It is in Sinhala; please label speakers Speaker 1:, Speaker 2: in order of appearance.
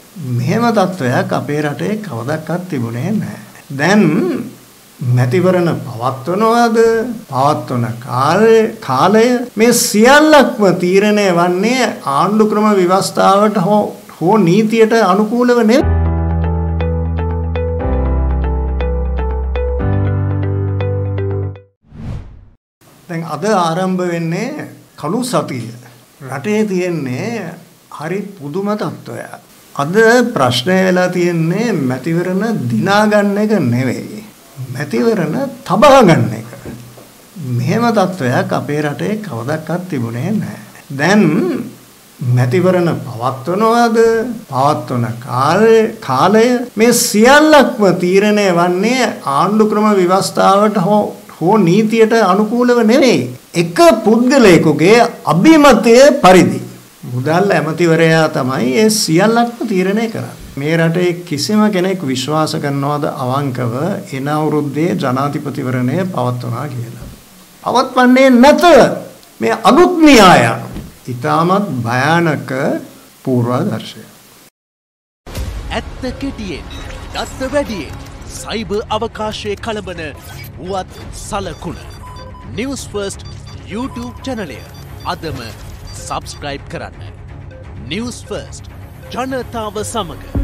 Speaker 1: මෙහෙම තත්වයක් අපේ රටේ කවදාවත් තිබුණේ නැහැ. දැන් මැතිවරණ පවත්වනවාද පවත්වන කාලය මේ සියල්ලක්ම තීරණය වන්නේ ආණ්ඩු ක්‍රම ව්‍යවස්ථාවට හෝ නීතියට අනුකූලව නෙවෙයි. දැන් අද ආරම්භ වෙන්නේ කළු සතිය. රටේ තියෙන්නේ හරි පුදුම තත්ත්වයක්. අද ප්‍රශ්නය වෙලා තියෙන්නේ මැතිවරණ දිනා ගන්න එක නෙවෙයි. මැතිවරණ තබා ගන්න එක. මෙහෙම තත්වයක් අපේ රටේ කවදාවත් තිබුණේ නැහැ. දැන් මැතිවරණ පවත්වනවාද පවත්වන කාලය මේ සියල්ලක්ම තීරණය වන්නේ ආණ්ඩු ක්‍රම ව්‍යවස්ථාවට හෝ නීතියට අනුකූලව නෙවෙයි. එක පුද්ගලයෙකුගේ අභිමතය පරිදි මුදල් ඇමතිවරයා තමයි ඒ සියල්ලක්ම තීරණය කරන්නේ. මේ රටේ කිසිම කෙනෙක් විශ්වාස කරනවද අවංකව එන අවුරුද්දේ ජනාධිපතිවරණය පවත්වනවා කියලා? පවත්වන්නේ නැත. මේ අලුත් න්‍යාය ඉතාමත් භයානක පූර්වාදර්ශය.
Speaker 2: ඇත්ත කෙටියෙන්, දත්ත වැඩියෙන්, සයිබර් අවකාශයේ කලබන වුවත් සලකුණ. Newsfirst YouTube channel අදම subscribe කරන්න. Newsfirst ජනතාව සමග